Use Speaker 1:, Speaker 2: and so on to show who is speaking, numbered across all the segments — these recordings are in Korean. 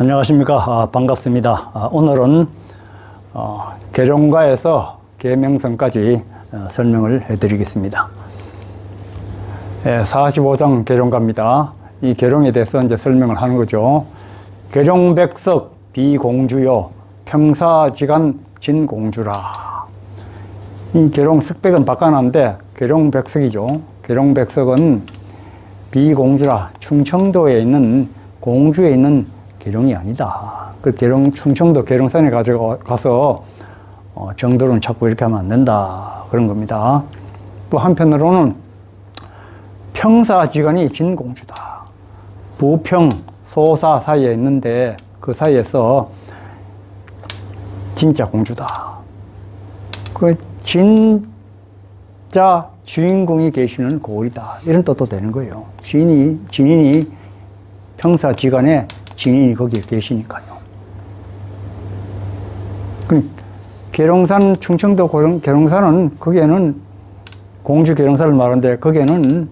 Speaker 1: 안녕하십니까. 반갑습니다. 오늘은 계룡가에서 계명성까지 설명을 해드리겠습니다. 45장 계룡가입니다. 이 계룡에 대해서 이제 설명을 하는 거죠. 계룡백석 비공주요 평사지간 진공주라. 이 계룡석백은 바꿔놨는데 계룡백석이죠. 계룡백석은 비공주라. 충청도에 있는 공주에 있는 계룡이 아니다. 그 충청도 계룡산에 가서 정도는 찾고 이렇게 하면 안 된다. 그런 겁니다. 또 한편으로는 평사지간이 진공주다. 부평, 소사 사이에 있는데 그 사이에서 진짜 공주다. 그 진짜 주인공이 계시는 고을이다. 이런 뜻도 되는 거예요. 진인이 평사지간에 진인이 거기에 계시니까요. 계룡산, 충청도 계룡산은 거기에는 공주 계룡산을 말하는데 거기에는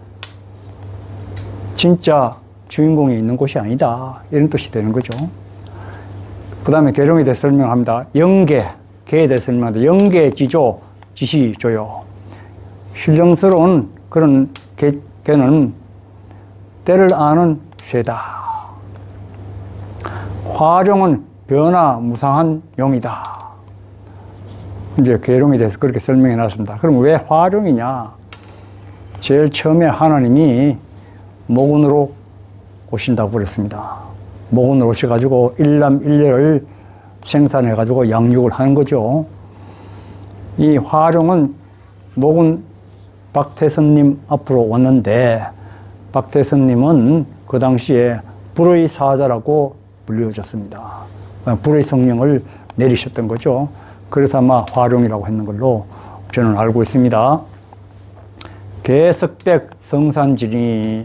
Speaker 1: 진짜 주인공이 있는 곳이 아니다. 이런 뜻이 되는 거죠. 그 다음에 계룡에 대해서 설명합니다. 영계, 계에 대해서 설명합니다. 영계 지조, 지시조요. 신령스러운 그런 계는 때를 아는 쇠다. 화룡은 변화무상한 용이다. 이제 계룡에 대해서 그렇게 설명해 놨습니다. 그럼 왜 화룡이냐? 제일 처음에 하나님이 목운으로 오신다고 그랬습니다. 목운으로 오셔가지고 일남일녀를 생산해가지고 양육을 하는 거죠. 이 화룡은 목운 박태선님 앞으로 왔는데 박태선님은 그 당시에 불의 사자라고 불려졌습니다. 불의 성령을 내리셨던 거죠. 그래서 아마 화룡이라고 했는 걸로 저는 알고 있습니다. 계석백 성산진이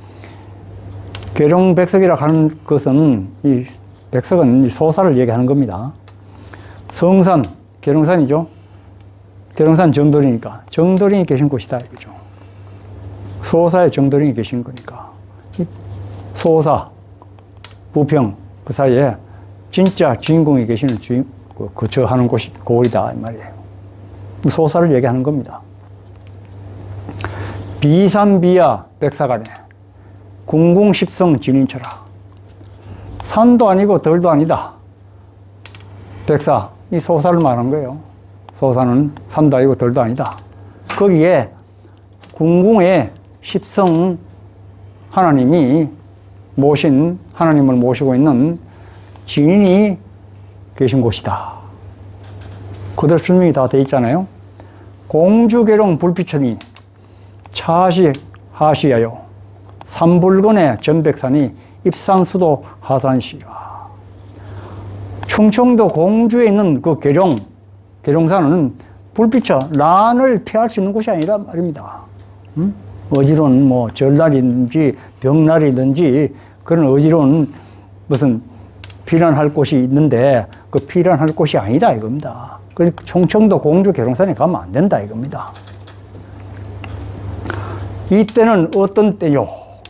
Speaker 1: 계룡백석이라 하는 것은 이 백석은 소사를 얘기하는 겁니다. 성산, 계룡산이죠. 계룡산 정도리니까 정도령이 계신 곳이다 이거죠. 소사에 정도령이 계신 거니까 소사, 부평 그 사이에 진짜 주인공이 계시는 거처하는 곳이 고을이다 이 말이에요. 소사를 얘기하는 겁니다. 비산비야 백사간에 궁궁십성 진인처라. 산도 아니고 덜도 아니다. 백사, 이 소사를 말한 거예요. 소사는 산도 아니고 덜도 아니다. 거기에 궁궁에 십성 하나님이 하나님을 모시고 있는 진인이 계신 곳이다. 그들 설명이 다 돼 있잖아요. 공주계룡 불피천이 차시하시야요. 삼불건의 전백산이 입산수도 하산시야. 충청도 공주에 있는 그 계룡산은 불피천, 난을 피할 수 있는 곳이 아니라 말입니다. 어지러운 절날이든지 병날이든지 그런 어지러운 무슨 피란할 곳이 있는데 그 피란할 곳이 아니다 이겁니다. 그러니까 충청도 공주 계룡산에 가면 안 된다 이겁니다. 이때는 어떤 때요?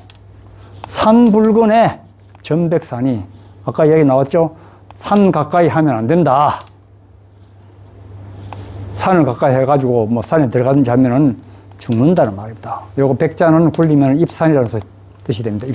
Speaker 1: 산불건의 전백산이 아까 얘기 나왔죠? 산 가까이 하면 안 된다. 산을 가까이 해가지고 산에 들어가든지 하면은 죽는다는 말입니다. 요거 백자는 굴리면 입산이라는 뜻이 됩니다.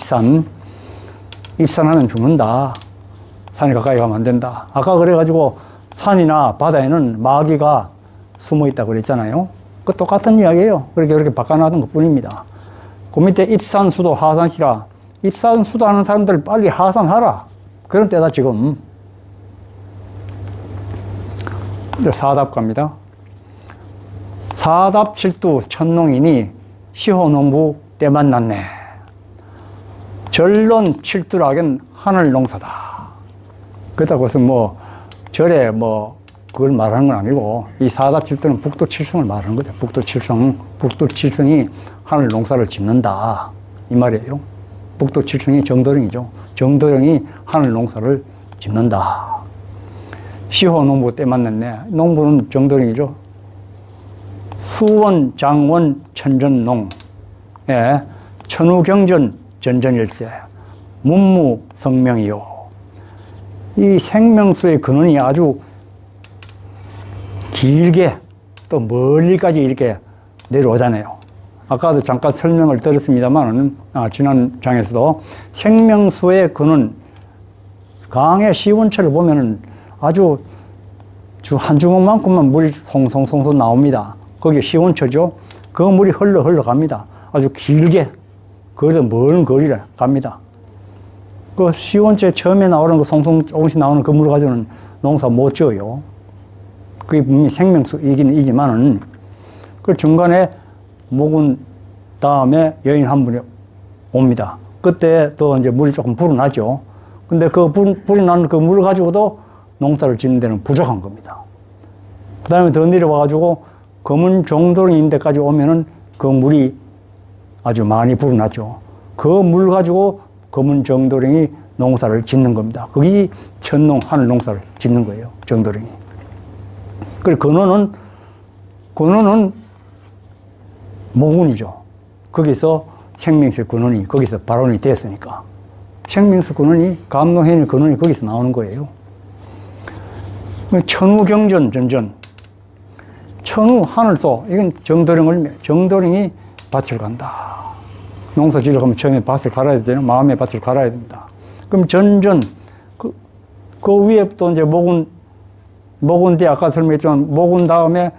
Speaker 1: 입산하면 죽는다. 산에 가까이 가면 안 된다. 아까 그래가지고 산이나 바다에는 마귀가 숨어 있다고 그랬잖아요. 그 똑같은 이야기예요. 그렇게 바꿔놨던 것 뿐입니다. 그 밑에 입산수도 하산시라. 입산수도 하는 사람들 빨리 하산하라. 그런 때다 지금. 사답 갑니다. 사답칠두 천농이니 시호농부 때 만났네. 전론 칠두락엔 하늘농사다. 그렇다고 해서 절에 그걸 말하는 건 아니고 이 사답칠두는 북두칠성을 말하는 거죠. 북두칠성이 하늘농사를 짓는다 이 말이에요. 북두칠성이 정도령이죠. 정도령이 하늘농사를 짓는다. 시호농부 때 만났네. 농부는 정도령이죠. 수원, 장원, 천전농, 천우경전, 전전일세, 문무성명이요. 이 생명수의 근원이 아주 길게 또 멀리까지 이렇게 내려오잖아요. 아까도 잠깐 설명을 드렸습니다만, 지난 장에서도 생명수의 근원, 강의 시원처를 보면은 아주 한 주먹만큼만 물이 송송송송 나옵니다. 거기 시원처죠. 그 물이 흘러 갑니다. 아주 길게, 그래서 먼 거리를 갑니다. 그 시원처에 처음에 나오는 그 송송 조금씩 나오는 그 물 가지고는 농사 못 지어요. 그게 분명히 생명수이긴 이지만은, 그 중간에 목은 다음에 여인 한 분이 옵니다. 그때 또 이제 물이 조금 불어나죠. 근데 그 불이 나는 그 물을 가지고도 농사를 짓는 데는 부족한 겁니다. 그 다음에 더 내려와가지고 검은 종도령이 있는 데까지 오면은 그 물이 아주 많이 불어나죠. 그 물 가지고 검은 정도령이 농사를 짓는 겁니다. 그게 천농, 하늘 농사를 짓는 거예요. 정도령이. 그리고 근원은 모군이죠. 거기서 생명수 근원이 거기서 발원이 됐으니까. 생명수 근원이, 감노해의 근원이 거기서 나오는 거예요. 천우경전, 전전. 천우, 하늘소. 이건 정도령이 밭을 간다. 농사 지으러 가면 처음에 밭을 갈아야 되잖아요. 마음의 밭을 갈아야 됩니다. 그럼 전전, 그 위에 또 이제 목은 뒤에 아까 설명했지만, 목은 다음에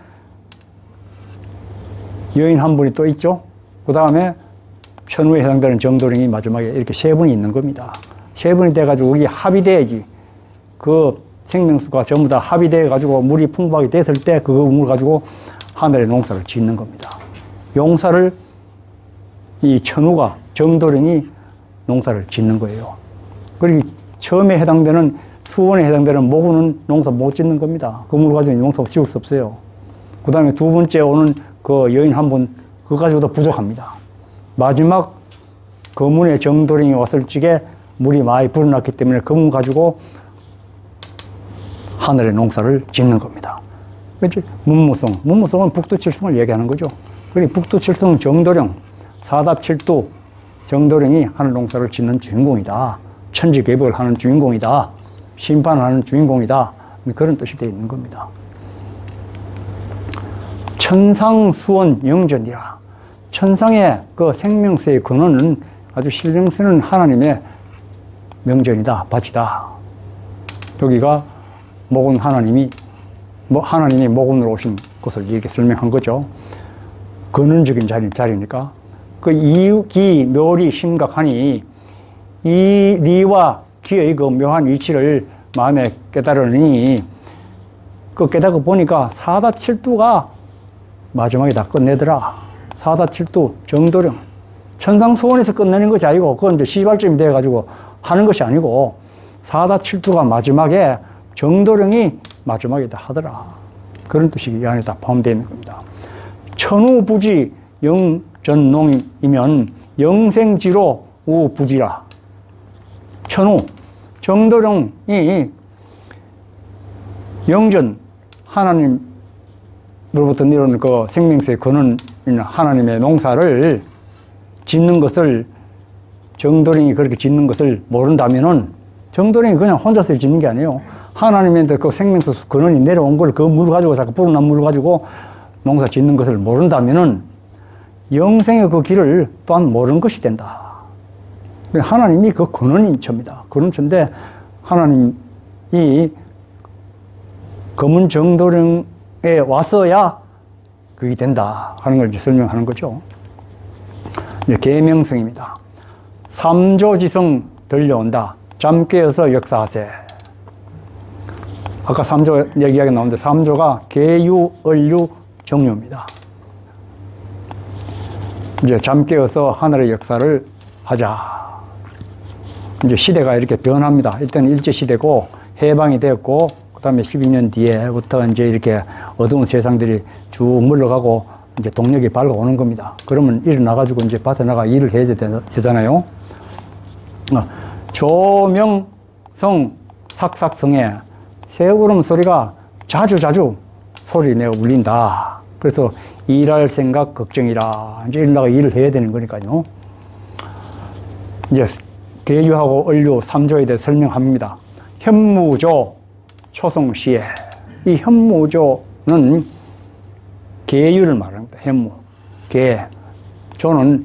Speaker 1: 여인 한 분이 또 있죠. 그 다음에 천우에 해당되는 정도령이 마지막에 이렇게 세 분이 있는 겁니다. 세 분이 돼가지고 여기 합이 돼야지. 그 생명수가 전부 다 합이 돼가지고 물이 풍부하게 됐을 때 그 물 가지고 하늘의 농사를 짓는 겁니다. 용사를 이 천우가, 정도령이 농사를 짓는 거예요. 그리고 처음에 해당되는 수원에 해당되는 모군은 농사 못 짓는 겁니다. 그 물 가지고 농사 지을 수 없어요. 그 다음에 두 번째 오는 그 여인 한 분, 그거 가지고도 부족합니다. 마지막 거문의 정도령이 왔을 적에 물이 많이 불어났기 때문에 그 물 가지고 하늘의 농사를 짓는 겁니다. 그렇지? 문무성은 북두칠성을 얘기하는 거죠. 그리고 북두칠성 정도령, 사답칠두 정도령이 하늘 농사를 짓는 주인공이다. 천지개벽을 하는 주인공이다. 심판하는 주인공이다. 그런 뜻이 되어 있는 겁니다. 천상수원 영전이라. 천상의 그 생명수의 근원은 아주 신령 쓰는 하나님의 명전이다, 밭이다. 여기가 목은 하나님이 목은으로 오신 것을 이렇게 설명한 거죠. 근원적인 자리니까. 그 이기, 묘리, 심각하니 이 리와 기의 그 묘한 위치를 마음에 깨달으니 그 깨닫고 보니까 사다칠두가 마지막에 다 끝내더라. 사다칠두 정도령. 천상소원에서 끝내는 것이 아니고, 그건 이제 시발점이 돼가지고 하는 것이 아니고, 사다칠두가 마지막에, 정도령이 마지막에 다 하더라. 그런 뜻이 이 안에 다 포함되어 있는 겁니다. 천우부지 영전농이면 영생지로 우부지라. 천우, 정도령이 영전, 하나님으로부터 내려오는 그 생명수의 근원, 하나님의 농사를 짓는 것을, 정도령이 그렇게 짓는 것을 모른다면은, 정도령이 그냥 혼자서 짓는 게 아니에요. 하나님한테 그 생명수 근원이 내려온 걸, 그 물 가지고, 자꾸 불어난 물 가지고 농사 짓는 것을 모른다면은, 영생의 그 길을 또한 모르는 것이 된다. 하나님이 그 근원인처입니다. 근원처인데, 하나님이 검은 정도령에 왔어야 그게 된다 하는 걸 이제 설명하는 거죠. 이제 계명성입니다. 삼조지성 들려온다. 잠 깨어서 역사하세. 아까 삼조 얘기하게 나오는데, 삼조가 계유, 얼유, 정유입니다. 이제 잠 깨어서 하늘의 역사를 하자. 이제 시대가 이렇게 변합니다. 일단 일제시대고 해방이 되었고, 그 다음에 12년 뒤에부터 이제 이렇게 어두운 세상들이 쭉 물러가고 이제 동력이 밝아오는 겁니다. 그러면 일어나가지고 이제 밭에 나가 일을 해야 되잖아요. 조명성 삭삭성에 새우구름 소리가 자주 소리 내어 울린다. 그래서 일할 생각 걱정이라. 이제 일어나가 일을 해야 되는 거니까요. 이제 계유하고 얼유 3조에 대해 설명합니다. 현무조 초성시에, 이 현무조는 계유를 말합니다. 현무, 계, 조는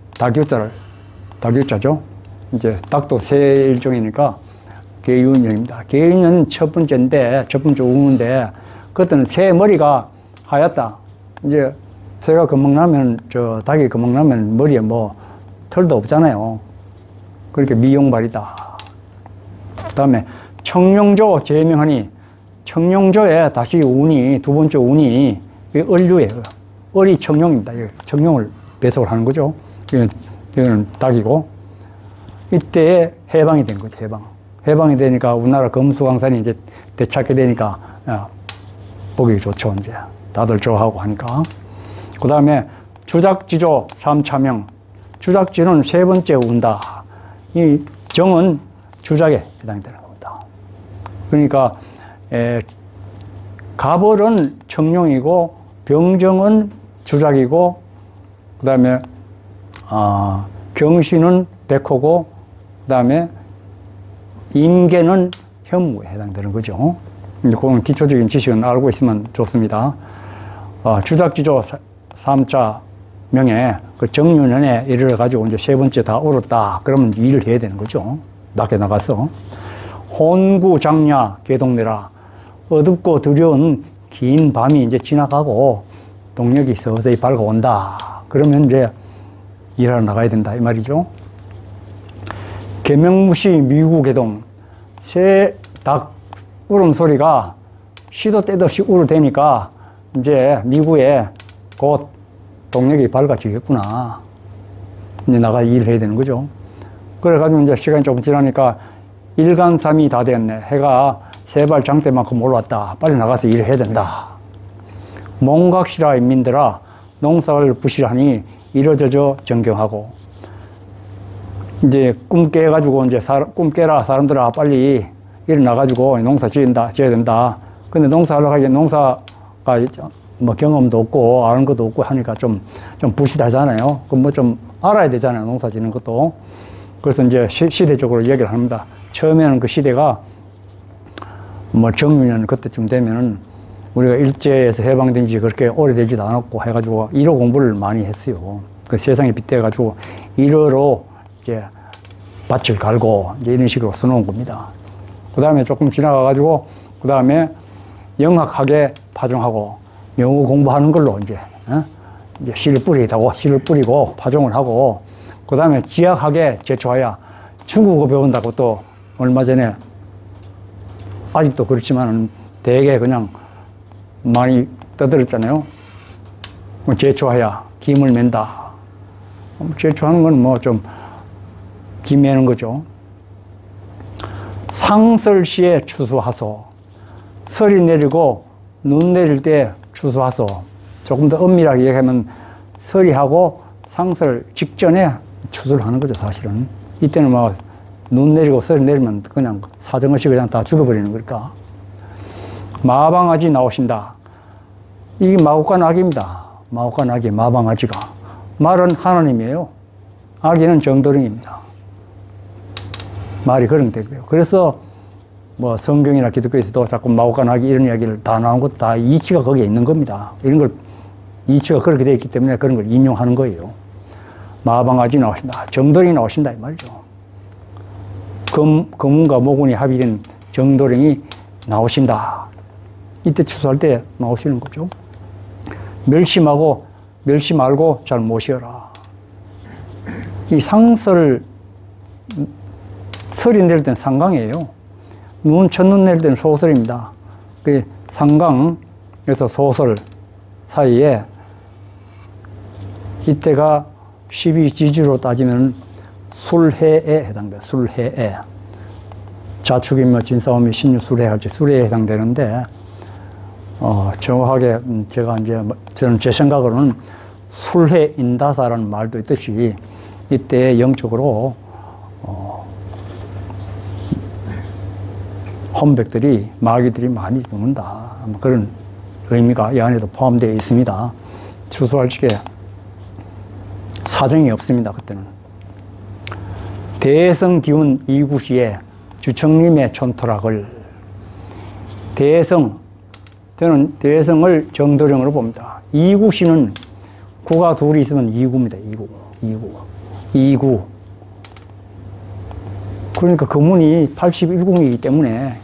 Speaker 1: 닭유자죠. 이제 닭도 새 일종이니까 계유인형입니다. 계유인은 첫 번째 우는데, 그것은 새 머리가 하얗다. 이제 새가 금방나면, 닭이 금방나면 머리에 뭐 털도 없잖아요. 그렇게 미용발이다. 그 다음에 청룡조 제명하니, 청룡조에 다시 운이, 두 번째 운이 을류예요. 을이 청룡입니다. 청룡을 배속을 하는 거죠. 이거는 닭이고, 이때 해방이 된 거죠. 해방이 되니까 우리나라 금수강산이 이제 되찾게 되니까 보기 좋죠. 이제 다들 좋아하고 하니까. 그 다음에 주작지조 삼차명, 주작지는 세 번째 운다. 이 정은 주작에 해당되는 겁니다. 그러니까 갑을은 청룡이고 병정은 주작이고, 그 다음에 경신은 백호고, 그 다음에 임계는 현무에 해당되는 거죠. 그건 기초적인 지식은 알고 있으면 좋습니다. 주작지조 3자 명에 그 정유년에 이르러가지고 이제 세 번째 다 옳았다. 그러면 일을 해야 되는 거죠. 밖에 나가서. 혼구장야 개동내라. 어둡고 두려운 긴 밤이 이제 지나가고 동력이 서서히 밝아온다. 그러면 이제 일하러 나가야 된다. 이 말이죠. 계명무시 미구개동. 새 닭 울음소리가 시도 때도 없이 울어대니까 이제 미구에 곧 동력이 밝아지겠구나. 이제 나가 일을 해야 되는 거죠. 그래가지고 이제 시간이 조금 지나니까 일간삼이 다 되었네. 해가 세발 장대만큼 올라왔다. 빨리 나가서 일을 해야 된다. 몽각시라 인민들아, 농사를 부실하니 이러저저 정경하고. 이제 꿈 깨가지고 이제 꿈 깨라 사람들아 빨리 일어나가지고 농사 지어야 된다. 근데 농사를 하기엔 농사가 뭐 경험도 없고 아는 것도 없고 하니까 좀 부실하잖아요. 그럼 뭐 좀 알아야 되잖아요. 농사 짓는 것도. 그래서 이제 시대적으로 얘기를 합니다. 처음에는 그 시대가 뭐 정유년 그때쯤 되면은 우리가 일제에서 해방된 지 그렇게 오래되지도 않았고 해가지고 일어 공부를 많이 했어요. 그 세상에 빗대가지고 일어로 이제 밭을 갈고 이제 이런 식으로 써놓은 겁니다. 그 다음에 조금 지나가가지고 그 다음에 영학하게 파종하고 영어 공부하는 걸로 이제 씨를 뿌리고 파종을 하고 그 다음에 지학하게 제초하여 중국어 배운다고 또 얼마 전에 아직도 그렇지만 되게 그냥 많이 떠들었잖아요. 제초하여 김을 맨다. 제초하는 건 뭐 좀 김 매는 거죠. 상설시에 추수하소. 설이 내리고 눈 내릴 때 추수하소. 조금 더 엄밀하게 얘기하면 설이하고 상설 직전에 추수를 하는 거죠, 사실은. 이때는 뭐 눈 내리고 설이 내리면 그냥 사정없이 그냥 다 죽어버리는 거니까. 마방아지 나오신다. 이게 마곡간 아기입니다. 마곡간 아기, 마방아지가. 말은 하나님이에요. 아기는 정도령입니다. 말이 그런 되고요. 그래서 뭐 성경이나 기독교에서도 자꾸 마곡간 아기 이런 이야기를 다 나온 것도 다 이치가 거기에 있는 겁니다. 이런 걸 이치가 그렇게 되어 있기 때문에 그런 걸 인용하는 거예요. 마방아지 나오신다. 정도령이 나오신다 이 말이죠. 금운과 모군이 합의된 정도령이 나오신다. 이때 추수할 때 나오시는 거죠. 멸시 말고 잘 모시어라. 이 상설, 설이 내릴 때는 상강이에요. 첫눈 내릴 때는 소설입니다. 그 상강에서 소설 사이에 이때가 12지주로 따지면 술해에 해당돼요. 술해에. 자축이며 진싸움이 신유 술해 할지 술해에 해당되는데, 정확하게 저는 제 생각으로는 술해인다사라는 말도 있듯이 이때 영적으로 혼백들이, 마귀들이 많이 죽는다. 그런 의미가 이 안에도 포함되어 있습니다. 추수할 적에 사정이 없습니다. 그때는. 대성기운 이구시에 주청림의 촌토락을 저는 대성을 정도령으로 봅니다. 이구시는 구가 둘이 있으면 이구입니다. 이구. 그러니까 금운이 81궁이기 때문에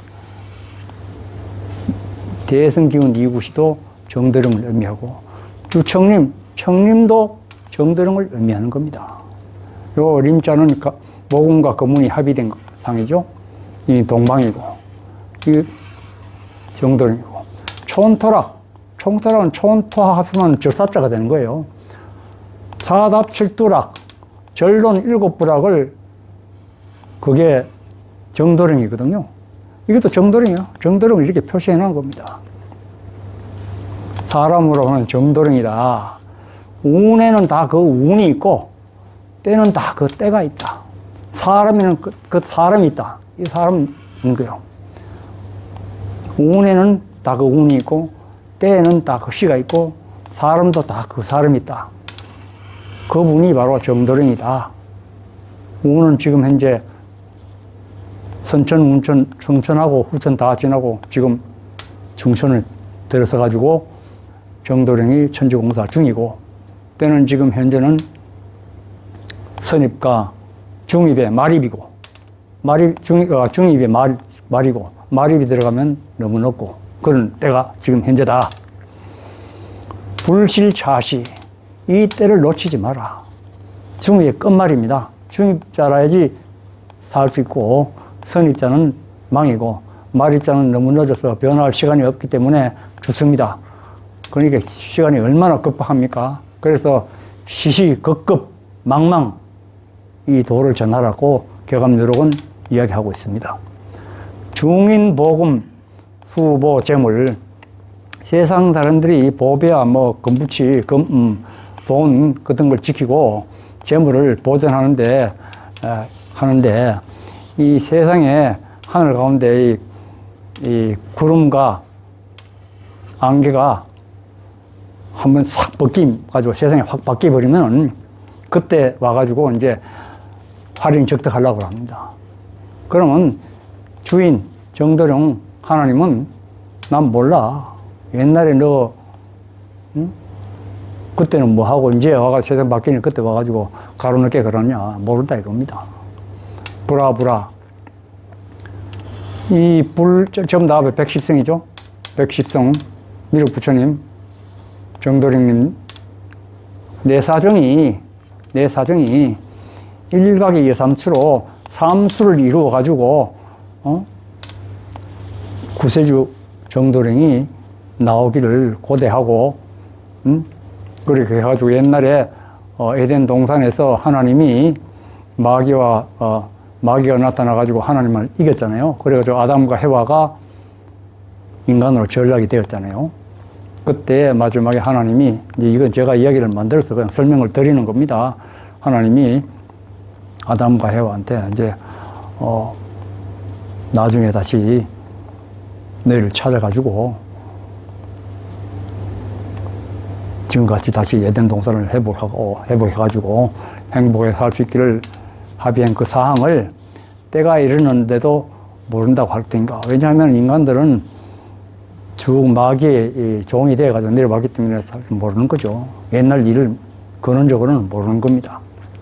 Speaker 1: 대성기운 이구시도 정도령을 의미하고 주청림, 청림도 정도령을 의미하는 겁니다. 요 림자는 모금과 금운이 합의된 상이죠. 이 동방이고, 이 정도령이고. 촌토락은 촌토하 합하면 절사자가 되는 거예요. 사답칠두락, 절론 일곱부락을 그게 정도령이거든요. 이것도 정도령이에요. 정도령을 이렇게 표시해 놓은 겁니다. 사람으로 하는 정도령이다. 운에는 다 그 운이 있고, 때는 다 그 때가 있다. 사람에는 그 사람이 있다. 이 사람인 거예요. 운에는 다 그 운이 있고, 때에는 다 그 시가 있고, 사람도 다 그 사람이 있다. 그 분이 바로 정도령이다. 운은 지금 현재 선천, 운천, 성천하고 후천 다 지나고 지금 중천을 들어서 가지고 정도령이 천지공사 중이고, 때는 지금 현재는 선입과 중입의 말입이고, 중입의 말이고, 말입이 들어가면 너무 높고, 그런 때가 지금 현재다. 불실차시, 이 때를 놓치지 마라. 중입의 끝말입니다. 중입자라야지 살 수 있고, 선입자는 망이고, 말입자는 너무 늦어서 변화할 시간이 없기 때문에 죽습니다. 그러니까 시간이 얼마나 급박합니까? 그래서 시시급급 망망 이 도를 전하라고 교감유록은 이야기하고 있습니다. 중인보금 수보 재물, 세상 사람들이 보배와 금부치, 돈 같은 걸 지키고 재물을 보존하는데 하는데, 이 세상에 하늘 가운데 이 구름과 안개가 한번 싹 벗김가지고 세상에 확 바뀌어버리면 그때 와가지고 이제 활용적득하려고 합니다. 그러면 주인, 정도령 하나님은 난 몰라. 옛날에 너, 그때는 뭐 하고 이제 와가 세상 바뀌니 그때 와가지고 가로늦게 그러냐. 모른다 이겁니다. 불화불화. 이 전부 다 110성이죠. 110성, 미륵 부처님, 정도령님, 내 사정이 일각의 예삼수로 삼수를 이루어가지고, 구세주 정도령이 나오기를 고대하고, 그렇게 해가지고 옛날에 에덴 동산에서 하나님이 마귀가 나타나가지고 하나님을 이겼잖아요. 그래가지고 아담과 해와가 인간으로 전락이 되었잖아요. 그때 마지막에 하나님이, 이제 이건 제가 이야기를 만들어서 그냥 설명을 드리는 겁니다. 하나님이 아담과 해와한테 이제, 나중에 다시 너희를 찾아가지고 지금같이 다시 에덴 동산을 회복해가지고 행복하게 살 수 있기를 합의한 그 사항을 때가 이르는데도 모른다고 할 테니까. 왜냐하면 인간들은 쭉 마귀의 종이 되어가지고 내려왔기 때문에 잘 모르는 거죠. 옛날 일을 근원적으로는 모르는 겁니다.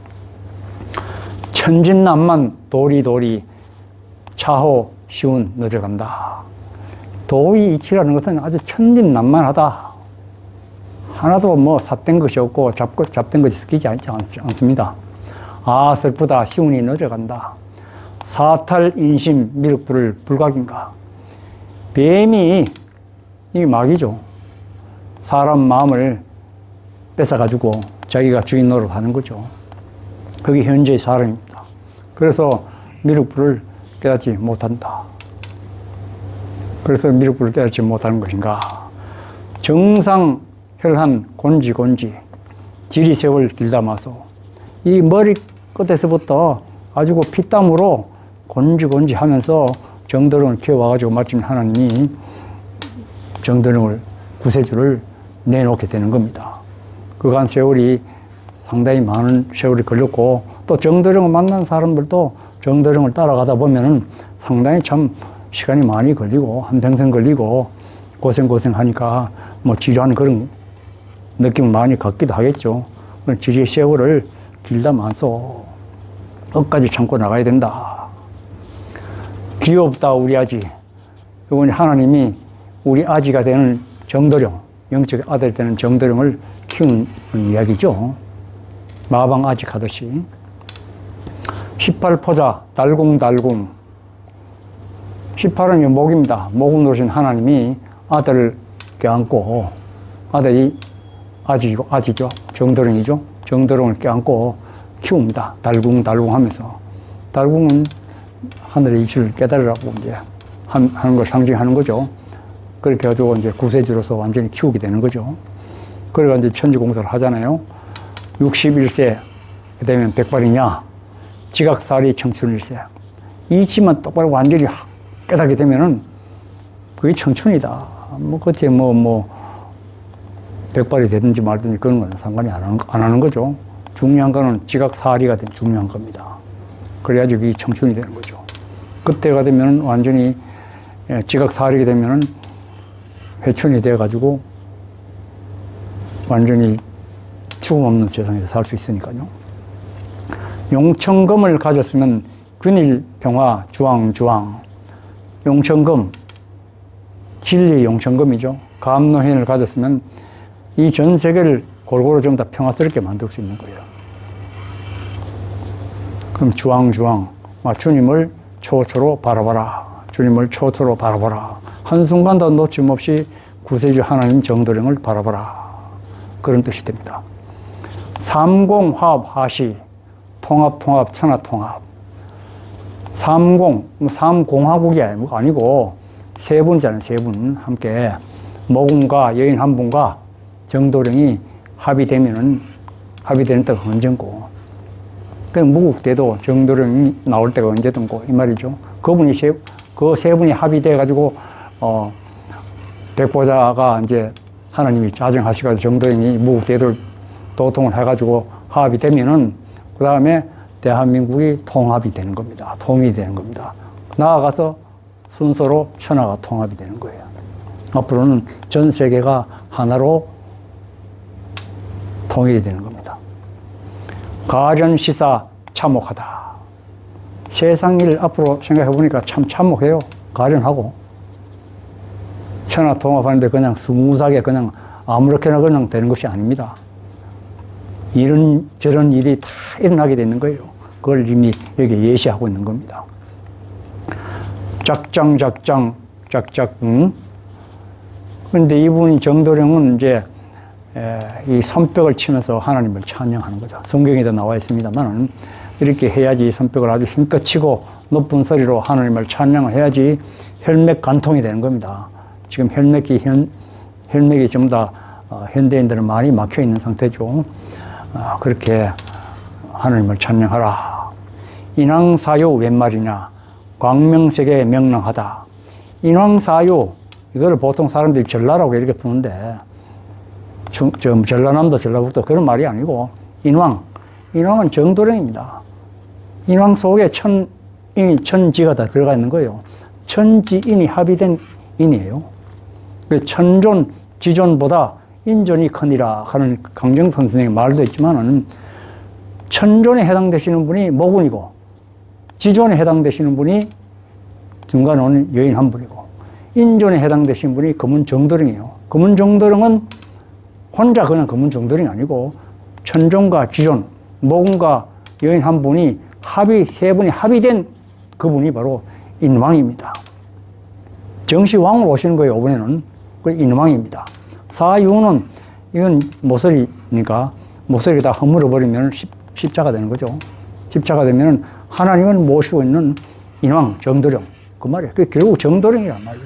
Speaker 1: 천진난만 도리도리 차호 시운 늦어간다. 도의 이치라는 것은 아주 천진난만하다. 하나도 삿된 것이 없고 잡된 것이 섞이지 않습니다. 아, 슬프다. 시운이 늦어간다. 사탈 인심 미륵불을 불각인가. 뱀이, 이 마귀죠. 사람 마음을 뺏어가지고 자기가 주인 노릇 하는 거죠. 그게 현재의 사람입니다. 그래서 미륵불을 깨닫지 못한다. 그래서 미륵불을 깨닫지 못하는 것인가. 정상 혈한 곤지 지리세월 길담아서 이 머리 끝에서부터 가지고 피땀으로 곤지 하면서 정도령을 키워와가지고 마침 하나님이 정도령을 구세주를 내놓게 되는 겁니다. 그간 세월이 상당히 많은 세월이 걸렸고, 또 정도령을 만난 사람들도 정도령을 따라가다 보면은 상당히 참 시간이 많이 걸리고 한평생 걸리고 고생하니까 뭐 지루한 그런 느낌을 많이 갖기도 하겠죠. 지리의 세월을 길다 많소. 끝까지 참고 나가야 된다. 귀엽다 우리 아지. 이건 하나님이 우리 아지가 되는 정도령, 영적 아들 되는 정도령을 키우는 이야기죠. 마방 아직 하듯이. 18포자 달궁달궁. 18은 목입니다. 목을 놓으신 하나님이 아들을 껴안고, 아들이 아지죠. 정도령이죠. 정도령을 껴안고 키웁니다. 달궁달궁 하면서. 달궁은 하늘의 이치를 깨달으라고 이제 하는 걸 상징하는 거죠. 그렇게 해가지고 이제 구세주로서 완전히 키우게 되는 거죠. 그래가 이제 천지공사를 하잖아요. 61세 되면 백발이냐, 지각살이 청춘일세. 이치만 똑바로 완전히 깨닫게 되면은 그게 청춘이다. 뭐 그때 백발이 되든지 말든지 그런 건 상관이 안 하는 거죠. 중요한 거는 지각살이가 중요한 겁니다. 그래야지 그게 청춘이 되는 거죠. 그때가 되면 완전히 지각살이게 되면은 회춘이 돼가지고 완전히 죽음 없는 세상에서 살 수 있으니까요. 용천금을 가졌으면 균일 평화 주왕주왕. 용천금, 진리의 용천금이죠. 감노현을 가졌으면 이 전 세계를 골고루 좀 다 평화스럽게 만들 수 있는 거예요. 그럼 주왕주왕, 주님을 초초로 바라봐라. 주님을 초초로 바라봐라. 한순간도 놓침없이 구세주 하나님 정도령을 바라봐라. 그런 뜻이 됩니다. 삼공화합하시, 통합, 천하통합. 삼공화국이 아니고 세 분이잖아요. 세 분 함께 모군과 여인 한 분과 정도령이 합의되는 때가 언젠고, 그 무국대도 정도령이 나올 때가 언제든고 이 말이죠. 그 세 분이 합의돼가지고 백보자가 이제 하나님이 자정하시가지고 정도령이 무국대도를 도통을 해가지고 합이 되면은 그 다음에 대한민국이 통합이 되는 겁니다. 통일이 되는 겁니다. 나아가서 순서로 천하가 통합이 되는 거예요. 앞으로는 전 세계가 하나로 통일이 되는 겁니다. 가련시사 참혹하다. 세상 일 앞으로 생각해 보니까 참 참혹해요. 가련하고. 천하 통합하는데 그냥 스무스하게 그냥 아무렇게나 그냥 되는 것이 아닙니다. 이런저런 일이 다 일어나게 되는 거예요. 그걸 이미 여기 예시하고 있는 겁니다. 작장, 응? 그런데 이분이 정도령은 이제 이 손뼉을 치면서 하나님을 찬양하는 거죠. 성경에도 나와 있습니다만 이렇게 해야지 손뼉을 아주 힘껏 치고 높은 소리로 하나님을 찬양을 해야지 혈맥 관통이 되는 겁니다. 지금 혈맥이 전부 다 현대인들은 많이 막혀 있는 상태죠. 그렇게 하나님을 찬양하라. 인왕사유 웬 말이냐? 광명세계 명랑하다. 인왕사유, 이거를 보통 사람들이 전라라고 이렇게 부르는데 전라남도 전라북도 그런 말이 아니고 인왕은 정도령입니다. 인왕 속에 천인이 천지가 다 들어가 있는 거예요. 천지인이 합의된 인이에요. 천존, 지존보다 인존이 크니라 하는 강정선 선생의 말도 있지만은 천존에 해당되시는 분이 모군이고 지존에 해당되시는 분이 중간에 오는 여인 한 분이고 인존에 해당되시는 분이 금운정도령이에요. 금운정도령은 혼자 그냥 금운정도령이 아니고 천존과 지존, 모군과 여인 한 분이 세 분이 합의된 그분이 바로 인왕입니다. 정시왕으로 오시는 거예요. 이번에는 그 인왕입니다. 사유는 이건 모서리니까 모서리 다 허물어 버리면 십자가 되는 거죠. 십자가 되면 하나님을 모시고 있는 인왕 정도령 그 말이에요. 그 결국 정도령이란 말이에요.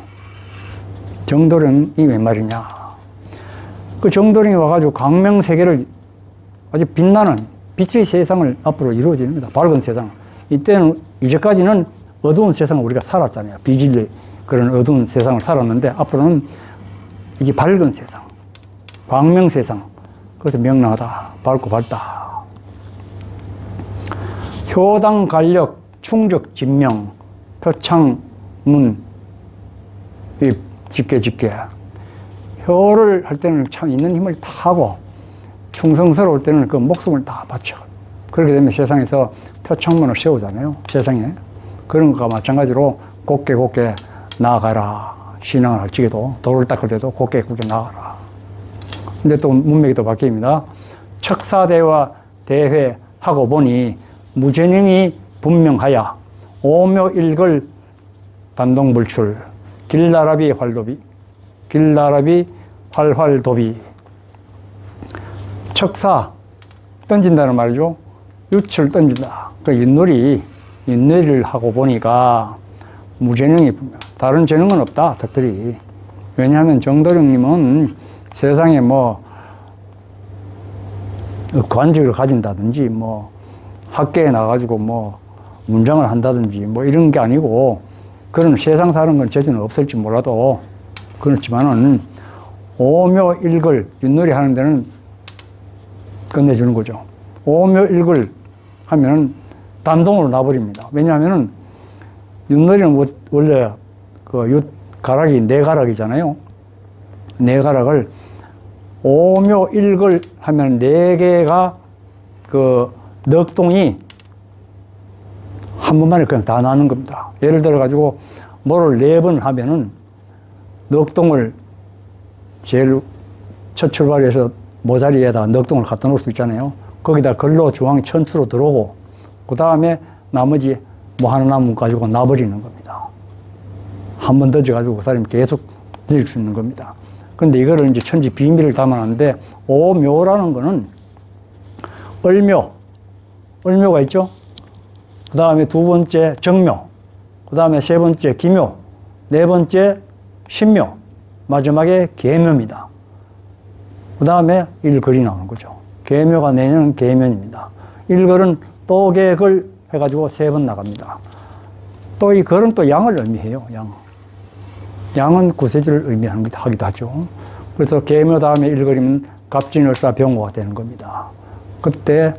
Speaker 1: 정도령이 웬 말이냐? 그 정도령이 와가지고 광명세계를 아주 빛나는 빛의 세상을 앞으로 이루어지는 겁니다. 밝은 세상. 이때는 이제까지는 어두운 세상을 우리가 살았잖아요. 비진리 그런 어두운 세상을 살았는데 앞으로는 이제 밝은 세상, 광명 세상. 그래서 명랑하다, 밝고 밝다. 효당 간력 충적 진명 표창문, 이 집게. 혀를 할 때는 참 있는 힘을 다 하고, 충성스러울 때는 그 목숨을 다 바쳐. 그렇게 되면 세상에서 표창문을 세우잖아요. 세상에. 그런 것과 마찬가지로 곱게 나아가라. 신앙을 할지라도, 돌을 닦을 때도 곱게 나아가라. 근데 또 문맥이 또 바뀝니다. 척사대와 대회하고 보니 무전형이 분명하여 오묘일걸 단동불출 길나라비 활활도비 척사 던진다는 말이죠. 윷을 던진다. 그 윷놀이를 하고 보니까 무전형이 분명. 다른 재능은 없다. 특별히. 왜냐하면 정도령님은 세상에 뭐 관직을 가진다든지 뭐 학계에 나가지고 뭐 문장을 한다든지 뭐 이런 게 아니고 그런 세상 사는 건 재주는 없을지 몰라도 그렇지만은 오묘일걸 윷놀이 하는 데는 끝내주는 거죠. 오묘일걸 하면은 단동으로 놔버립니다. 왜냐하면은 윷놀이는 원래 그 윷 가락이 4가락이잖아요. 4가락을 오묘일걸 하면 4개가 그 넉동이 한 번만에 그냥 다 나는 겁니다. 예를 들어 가지고 뭐를 4번 하면은 넉동을 제일 첫 출발해서 모자리에다 넉동을 갖다 놓을 수 있잖아요. 거기다 걸로 중앙 천수로 들어오고 그 다음에 나머지 뭐 하나 남은 가지고 놔버리는 겁니다. 한 번 던져가지고 그 사람이 계속 던질 수 있는 겁니다. 근데 이거를 이제 천지 비밀을 담아놨는데 오묘라는 거는 얼묘가 있죠. 그 다음에 2번째 정묘, 그 다음에 3번째 기묘, 4번째 신묘, 마지막에 계묘입니다. 그 다음에 일걸이 나오는 거죠. 계묘가 내년 계면입니다. 일걸은 또개걸 해가지고 3번 나갑니다. 또 이 걸은 또 양을 의미해요. 양은 구세주를 의미하기도 하죠. 그래서 계묘 다음에 일걸이면 갑진을사 병호가 되는 겁니다. 그때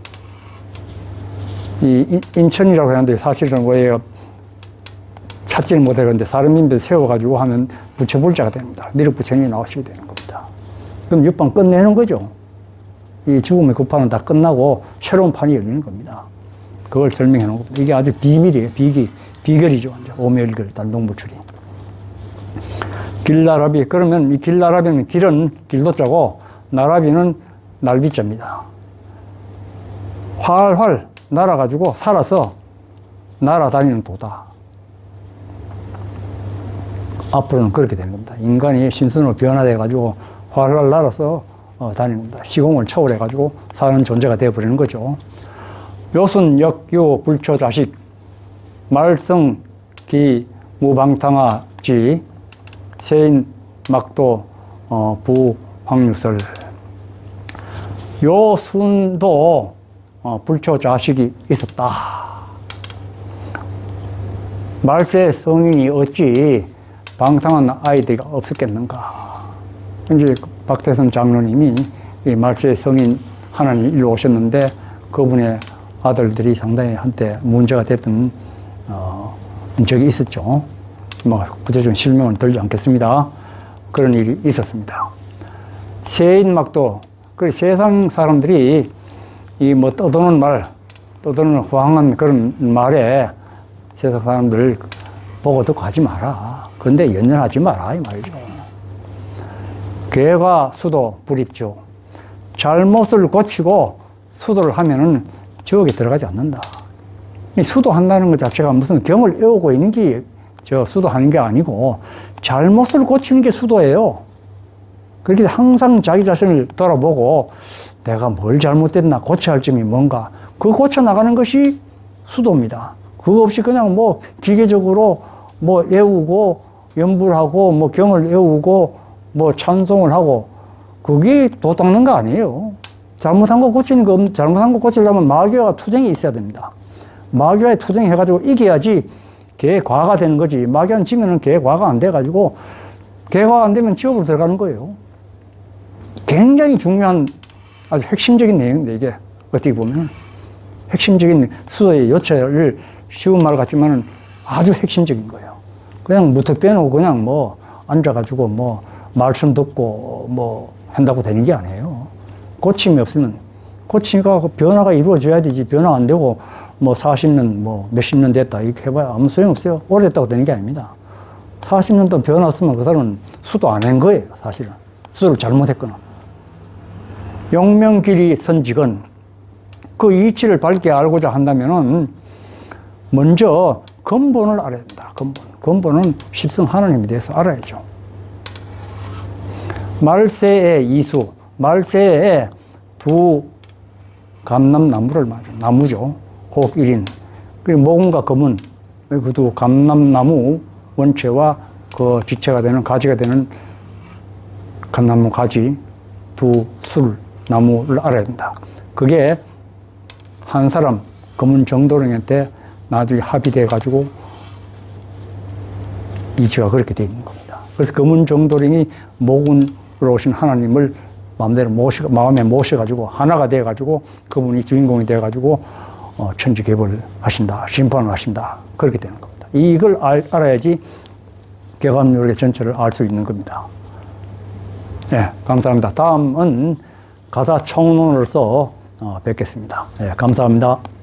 Speaker 1: 이 인천이라고 하는데 사실은 왜 찾지를 못하는데 사람 인배 세워가지고 하면 부처불자가 됩니다. 미륵부처님이 나오시게 되는 겁니다. 그럼 6판 끝내는 거죠. 이 죽음의 급판은 다 끝나고 새로운 판이 열리는 겁니다. 그걸 설명해 놓은 겁니다. 이게 아주 비밀이에요. 비결이죠. 오묘일걸 단동불출이. 길나라비. 그러면 이 길나라비는 길은 길도자고 나라비는 날비자입니다. 활활 날아가지고 살아서 날아다니는 도다. 앞으로는 그렇게 되는 겁니다. 인간이 신선으로 변화돼가지고 활활 날아서 다니는 겁니다. 시공을 초월해가지고 사는 존재가 되어버리는 거죠. 요순, 역유, 불초, 자식, 말성, 기, 무방탕하지, 세인, 막도, 부, 황유설. 요 순도 불초 자식이 있었다. 말세 성인이 어찌 방탕한 아이들이 없었겠는가. 이제 박태선 장로님이 이 말세 성인 하나님 일로 오셨는데 그분의 아들들이 상당히 한때 문제가 됐던 적이 있었죠. 뭐 구체적인 실명은 들지 않겠습니다. 그런 일이 있었습니다. 세인막도 그 세상 사람들이 이 뭐 떠도는 호황한 그런 말에 세상 사람들 보고 듣고 하지 마라. 그런데 연연하지 마라 이 말이죠. 괴가 수도 불입죠. 잘못을 고치고 수도를 하면은 지옥에 들어가지 않는다. 이 수도한다는 것 자체가 무슨 경을 애우고 있는 게 수도하는 게 아니고 잘못을 고치는 게 수도예요. 그렇게 항상 자기 자신을 돌아보고 내가 뭘 잘못됐나 고쳐야 할 점이 뭔가 그거 고쳐나가는 것이 수도입니다. 그거 없이 그냥 뭐 기계적으로 뭐 애우고 연불하고 뭐 경을 애우고 뭐 찬송을 하고 그게 도 닦는 거 아니에요. 잘못한 거 고치려면 마귀와 투쟁이 있어야 됩니다. 마귀와의 투쟁해가지고 이겨야지 개과가 되는 거지. 마귀한 지면은 개과가 안 돼가지고 개과가 안 되면 지옥으로 들어가는 거예요. 굉장히 중요한 아주 핵심적인 내용인데 이게 어떻게 보면 핵심적인 수도의 요체를 쉬운 말 같지만은 아주 핵심적인 거예요. 그냥 무턱대놓고 그냥 뭐 앉아가지고 뭐 말씀 듣고 뭐 한다고 되는 게 아니에요. 고침이 없으면, 고침과 변화가 이루어져야 되지, 변화 안 되고 뭐 40년, 뭐 몇십 년 됐다 이렇게 해봐야 아무 소용 없어요. 오래됐다고 되는 게 아닙니다. 40년도 변화 없으면 그 사람은 수도 안 한 거예요, 사실은. 수를 잘못했거나. 용명길이 선직은 그 이치를 밝게 알고자 한다면은 먼저 근본을 알아야 된다. 근본은 십성 하나님에 대해서 알아야죠. 말세의 이수, 말세에 두 감람나무를 맞아. 나무죠. 혹 1인. 그리고 모근과 검은, 그 두 감람나무 원체와 그 지체가 되는, 가지가 되는 감람나무 가지, 두 술, 나무를 알아야 된다. 그게 한 사람, 검은 정도령한테 나중에 합의돼가지고 이치가 그렇게 되어 있는 겁니다. 그래서 검은 정도령이 모근으로 오신 하나님을 마음대로 마음에 모셔가지고 하나가 돼가지고 그분이 주인공이 돼가지고 천지개벌을 하신다, 심판을 하신다, 그렇게 되는 겁니다. 이걸 알아야지 개감률의 전체를 알 수 있는 겁니다. 네, 감사합니다. 다음은 가사총론으로서 뵙겠습니다. 네, 감사합니다.